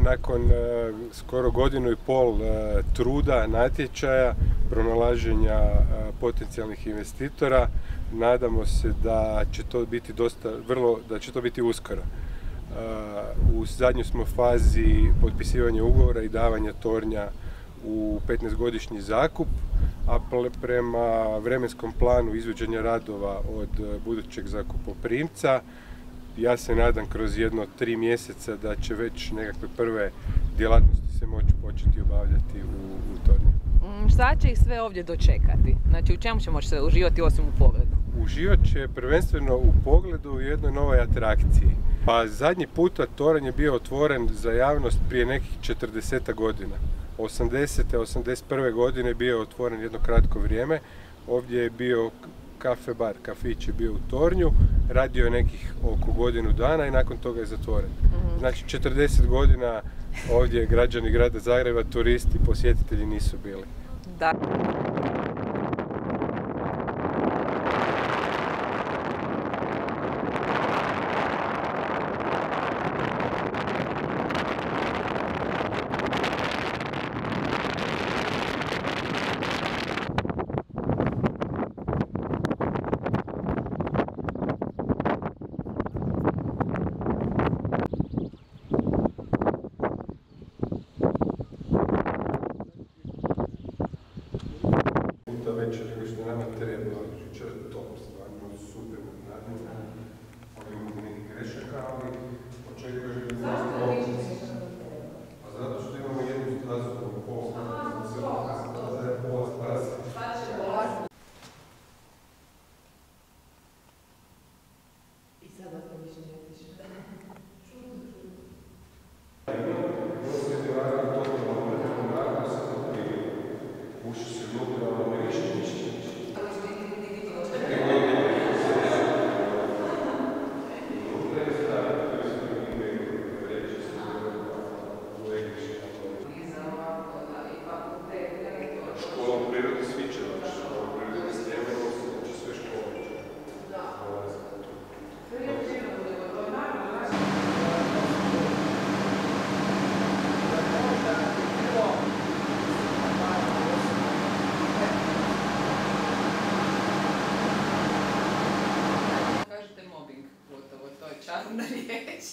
nakon skoro godinu i pol truda, natječaja, pronalaženja potencijalnih investitora, nadamo se da će to biti da će to biti uskoro. U zadnjoj smo fazi potpisivanja ugovora i davanja tornja u 15-godišnji zakup, a prema vremenskom planu izvođenja radova od budućeg zakupoprimca, ja se nadam kroz jedno 3 mjeseca da će već nekakve prve djelatnosti se moći početi obavljati u tornju. Šta će ih sve ovdje dočekati? Znači, u čemu će moći se uživati osim u pogledu? Uživat će prvenstveno u pogledu u jednoj novoj atrakciji. Pa zadnji puta toranj je bio otvoren za javnost prije nekih 40 godina. 80. 81. godine bio je otvoren jedno kratko vrijeme. Ovdje je bio kafe bar, kafić je bio u tornju, radio je nekih oko godinu dana i nakon toga je zatvoren. Znači 40 godina ovdje građani grada Zagreba, turisti, posjetitelji nisu bili. Da. Večer nego što nama treba, jučer je top, stvarno super napravljeno, ovim nekih grešaka, ali očekujem da zato što imamo jednu stazu u pola staze. I sada to više ne tiše. Čarna riječ.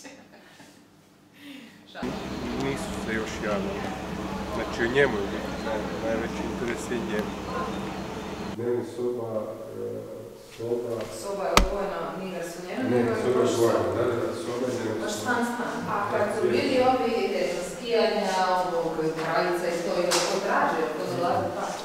Nisu se još javili. Znači o njemu je najveći interes je njemu. Dnevna soba... Soba je odvojena, nije garsonjera? Ne, soba je odvojena, da, soba je njemu. Pa stan. A kad su bili ovi skijanja, kraljica i to, ili ko traže, ko dolaze pa?